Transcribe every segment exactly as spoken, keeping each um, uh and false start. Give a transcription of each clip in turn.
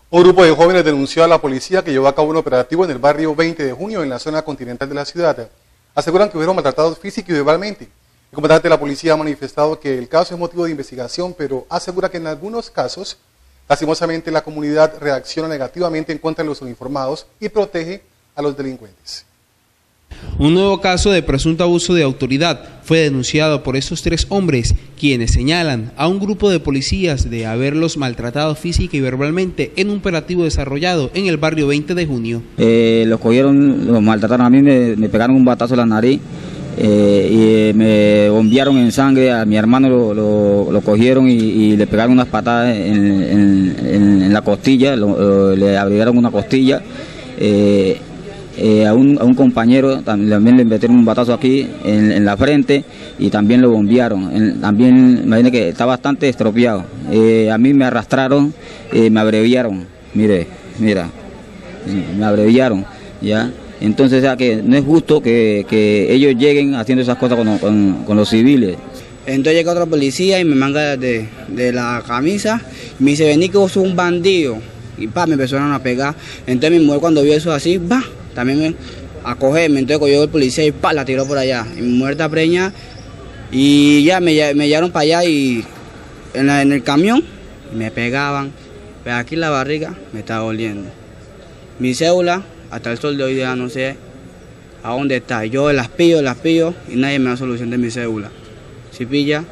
Un grupo de jóvenes denunció a la policía que llevó a cabo un operativo en el barrio veinte de junio en la zona continental de la ciudad. Aseguran que fueron maltratados física y verbalmente. El comandante de la policía ha manifestado que el caso es motivo de investigación, pero asegura que en algunos casos, lastimosamente, la comunidad reacciona negativamente en contra de los uniformados y protege a los delincuentes. Un nuevo caso de presunto abuso de autoridad fue denunciado por estos tres hombres, quienes señalan a un grupo de policías de haberlos maltratado física y verbalmente en un operativo desarrollado en el barrio veinte de junio. Eh, los cogieron, los maltrataron, a mí me, me pegaron un batazo en la nariz eh, y me bombearon en sangre, a mi hermano lo, lo, lo cogieron y, y le pegaron unas patadas en, en, en, en la costilla, lo, le abrieron una costilla. Eh, Eh, a, un, a un compañero también le metieron un batazo aquí en, en la frente y también lo bombearon. En, también, imagínate que está bastante estropeado. Eh, a mí me arrastraron, eh, me abreviaron, mire, mira, me abreviaron, ¿ya? Entonces, o sea, que no es justo que, que ellos lleguen haciendo esas cosas con, con, con los civiles. Entonces llega otro policía y me manga de, de la camisa y me dice, vení que vos sos un bandido. Y pa, me empezaron a pegar. Entonces mi mujer cuando vio eso así, va, también me a cogerme. Entonces cogió el policía y pa, la tiró por allá. Y mi mujer está preñada y ya me, me llevaron para allá y en, la, en el camión me pegaban. Pero aquí la barriga me está doliendo. Mi cédula, hasta el sol de hoy día no sé a dónde está. Yo las pillo, las pillo y nadie me da solución de mi cédula. Si pilla.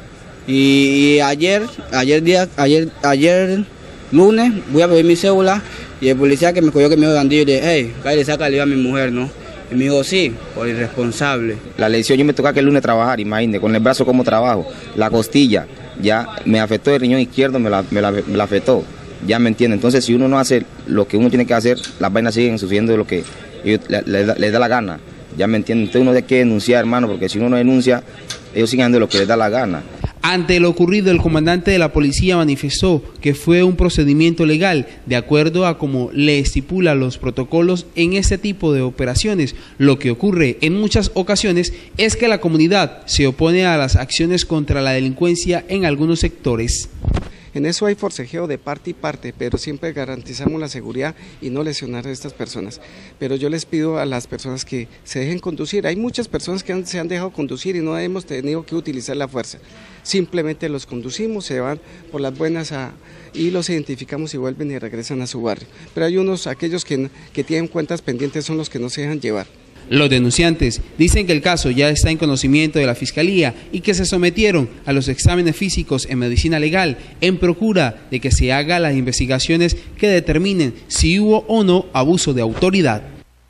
Y, y ayer, ayer día, ayer, ayer... lunes voy a pedir mi cédula y el policía que me cogió que me dijo bandido, y le dije, hey, cállate, sácale a mi mujer, ¿no? Y me dijo, sí, por irresponsable. La lesión, yo me toca que el lunes trabajar, imagínate, con el brazo como trabajo, la costilla, ya me afectó el riñón izquierdo, me la, me la, me la afectó, ya me entiende. Entonces, si uno no hace lo que uno tiene que hacer, las vainas siguen sucediendo lo que ellos, le, le, le da la gana, ya me entiende. Entonces uno tiene que denunciar, hermano, porque si uno no denuncia, ellos siguen haciendo lo que les da la gana. Ante lo ocurrido, el comandante de la policía manifestó que fue un procedimiento legal de acuerdo a como le estipula los protocolos en este tipo de operaciones. Lo que ocurre en muchas ocasiones es que la comunidad se opone a las acciones contra la delincuencia en algunos sectores. En eso hay forcejeo de parte y parte, pero siempre garantizamos la seguridad y no lesionar a estas personas. Pero yo les pido a las personas que se dejen conducir. Hay muchas personas que han, se han dejado conducir y no hemos tenido que utilizar la fuerza. Simplemente los conducimos, se van por las buenas a, y los identificamos y vuelven y regresan a su barrio. Pero hay unos, aquellos que, que tienen cuentas pendientes son los que no se dejan llevar. Los denunciantes dicen que el caso ya está en conocimiento de la Fiscalía y que se sometieron a los exámenes físicos en medicina legal en procura de que se hagan las investigaciones que determinen si hubo o no abuso de autoridad.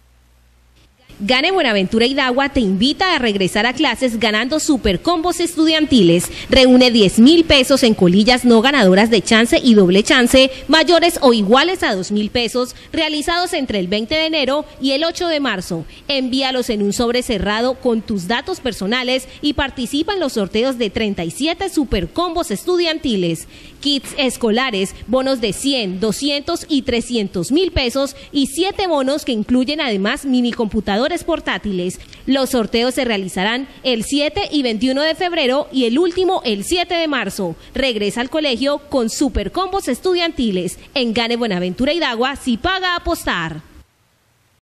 Gane Buenaventura Idagua te invita a regresar a clases ganando supercombos estudiantiles. Reúne diez mil pesos en colillas no ganadoras de chance y doble chance, mayores o iguales a dos mil pesos, realizados entre el veinte de enero y el ocho de marzo. Envíalos en un sobre cerrado con tus datos personales y participa en los sorteos de treinta y siete supercombos estudiantiles. Kits escolares, bonos de cien, doscientos y trescientos mil pesos y siete bonos que incluyen además mini computadores portátiles. Los sorteos se realizarán el siete y veintiuno de febrero y el último el siete de marzo. Regresa al colegio con supercombos estudiantiles. En Gane Buenaventura Idagua, si paga apostar.